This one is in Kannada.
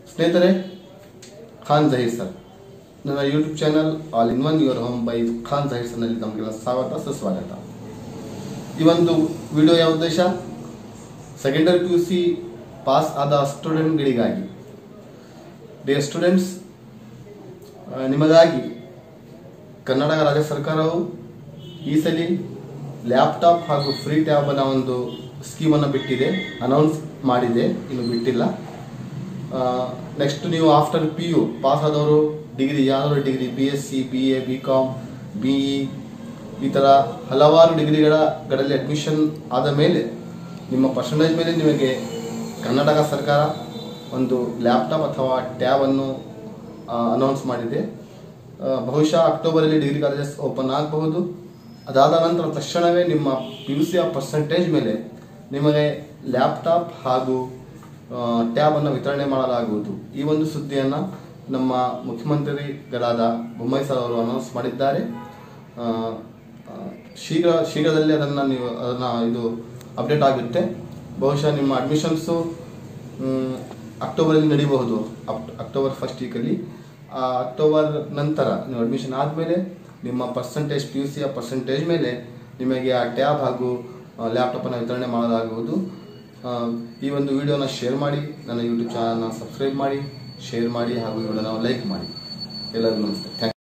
ಸ್ನೇಹಿತರೆ, ಖಾನ್ ಜಹೀರ್ ಸರ್ ನನ್ನ YouTube channel all in one your home by Khan Zaheer ಸರ್ನಲ್ಲಿ ತಮಗೆಲ್ಲ ಸ್ವಾಗತ ಸುಸ್ವಾಗತ. ಈ ಒಂದು ವಿಡಿಯೋಯ ಉದ್ದೇಶ ಸೆಕೆಂಡರಿ PUC ಪಾಸ್ ಆದ ಸ್ಟೂಡೆಂಟ್ಗಳಿಗಾಗಿ, ಡಿಯರ್ ಸ್ಟೂಡೆಂಟ್ಸ್, ನಿಮಗಾಗಿ ಕರ್ನಾಟಕ ರಾಜ್ಯ ಸರ್ಕಾರವು ಈ ಸಲ ಲ್ಯಾಪ್ಟಾಪ್ ಹಾಗೂ ಫ್ರೀ ಟ್ಯಾಬನ್ನು ಒಂದು ಸ್ಕೀಮನ್ನು ಬಿಟ್ಟಿದೆ, ಅನೌನ್ಸ್ ಮಾಡಿದೆ, ಇನ್ನು ಬಿಟ್ಟಿಲ್ಲ. ನೆಕ್ಸ್ಟ್ ನೀವು ಆಫ್ಟರ್ PU ಪಾಸ್ ಆದವರು ಡಿಗ್ರಿ, ಯಾವುದಾದ್ರು degree, BSc, BA, BCom, BE ಈ ಥರ ಹಲವಾರು ಡಿಗ್ರಿಗಳಲ್ಲಿ ಅಡ್ಮಿಷನ್ ಆದ ಮೇಲೆ ನಿಮ್ಮ ಪರ್ಸೆಂಟೇಜ್ ಮೇಲೆ ನಿಮಗೆ ಕರ್ನಾಟಕ ಸರ್ಕಾರ ಒಂದು ಲ್ಯಾಪ್ಟಾಪ್ ಅಥವಾ ಟ್ಯಾಬನ್ನು ಅನೌನ್ಸ್ ಮಾಡಿದೆ. ಬಹುಶಃ ಅಕ್ಟೋಬರಲ್ಲಿ ಡಿಗ್ರಿ ಕಾಲೇಜಸ್ ಓಪನ್ ಆಗಬಹುದು. ಅದಾದ ನಂತರ ತಕ್ಷಣವೇ ನಿಮ್ಮ PUC ಪರ್ಸೆಂಟೇಜ್ ಮೇಲೆ ನಿಮಗೆ ಲ್ಯಾಪ್ಟಾಪ್ ಹಾಗೂ ಟ್ಯಾಬನ್ನು ವಿತರಣೆ ಮಾಡಲಾಗುವುದು. ಈ ಒಂದು ಸುದ್ದಿಯನ್ನು ನಮ್ಮ ಮುಖ್ಯಮಂತ್ರಿಗಳಾದ ಬೊಮ್ಮಾಯಿ ಸರ್ ಅವರು ಅನೌನ್ಸ್ ಮಾಡಿದ್ದಾರೆ. ಶೀಘ್ರದಲ್ಲಿ ಇದು ಅಪ್ಡೇಟ್ ಆಗುತ್ತೆ. ಬಹುಶಃ ನಿಮ್ಮ ಅಡ್ಮಿಷನ್ಸು ಅಕ್ಟೋಬರಲ್ಲಿ ನಡೀಬಹುದು, ಅಕ್ಟೋಬರ್ ಫಸ್ಟ್ ವೀಕಲ್ಲಿ. ಅಕ್ಟೋಬರ್ ನಂತರ ನೀವು ಅಡ್ಮಿಷನ್ ಆದಮೇಲೆ ನಿಮ್ಮ ಪರ್ಸೆಂಟೇಜ್, PUC ಪರ್ಸೆಂಟೇಜ್ ಮೇಲೆ ನಿಮಗೆ ಆ ಟ್ಯಾಬ್ ಹಾಗೂ ಲ್ಯಾಪ್ಟಾಪನ್ನು ವಿತರಣೆ ಮಾಡಲಾಗುವುದು. ಈ ಒಂದು ವಿಡಿಯೋನ ಶೇರ್ ಮಾಡಿ, ನನ್ನ ಯೂಟ್ಯೂಬ್ ಚಾನಲ್ನ ಸಬ್ಸ್ಕ್ರೈಬ್ ಮಾಡಿ, ಶೇರ್ ಮಾಡಿ ಹಾಗೂ ವಿಡಿಯೋನ ಲೈಕ್ ಮಾಡಿ. ಎಲ್ಲರಿಗೂ ನಮಸ್ತೆ. Thank you.